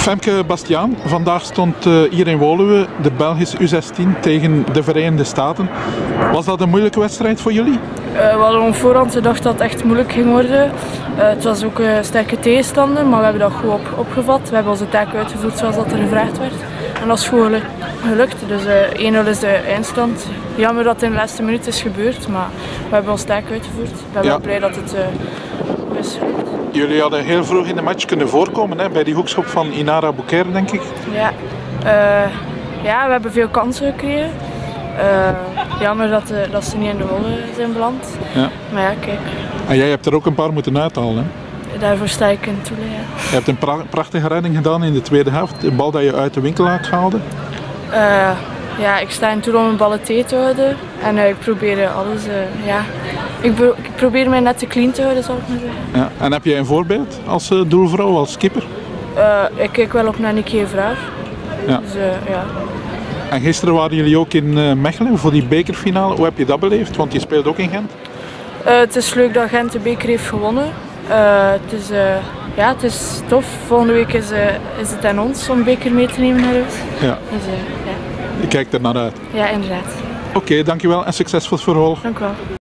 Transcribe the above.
Femke Bastiaan, vandaag stond hier in Woluwe de Belgische U16 tegen de Verenigde Staten. Was dat een moeilijke wedstrijd voor jullie? We hadden op voorhand gedacht dat het echt moeilijk ging worden. Het was ook een sterke tegenstander, maar we hebben dat goed opgevat. We hebben onze taak uitgevoerd zoals dat er gevraagd werd. En dat is goed gelukt, dus 1-0 is de eindstand. Jammer dat het in de laatste minuut is gebeurd, maar we hebben onze taak uitgevoerd. Ik ben wel blij dat het is gelukt. Jullie hadden heel vroeg in de match kunnen voorkomen, hè, bij die hoekschop van Inara Bouker, denk ik. Ja, we hebben veel kansen gekregen. Jammer dat ze niet in de wollen zijn beland. Ja. Maar ja, kijk. En jij hebt er ook een paar moeten uithalen, hè? Daarvoor sta ik in Toulé. Ja. Je hebt een prachtige redding gedaan in de tweede helft, de bal dat je uit de winkelaar haalde. Ja, ik sta in Toulé om mijn ballen tegen te houden en ik probeer alles. Ik probeer mij net te clean te houden, zal ik maar zeggen. Ja. En heb jij een voorbeeld als doelvrouw, als keeper? Ik kijk wel op naar Nicky Vraag. Ja. Dus, ja. En gisteren waren jullie ook in Mechelen voor die bekerfinale. Hoe heb je dat beleefd? Want je speelt ook in Gent. Het is leuk dat Gent de beker heeft gewonnen. Het is tof. Volgende week is het aan ons om beker mee te nemen naar huis. Ja. Dus, ja. Je kijkt er naar uit. Ja, inderdaad. Oké, dankjewel en succes voor het vervolg. Dank u wel.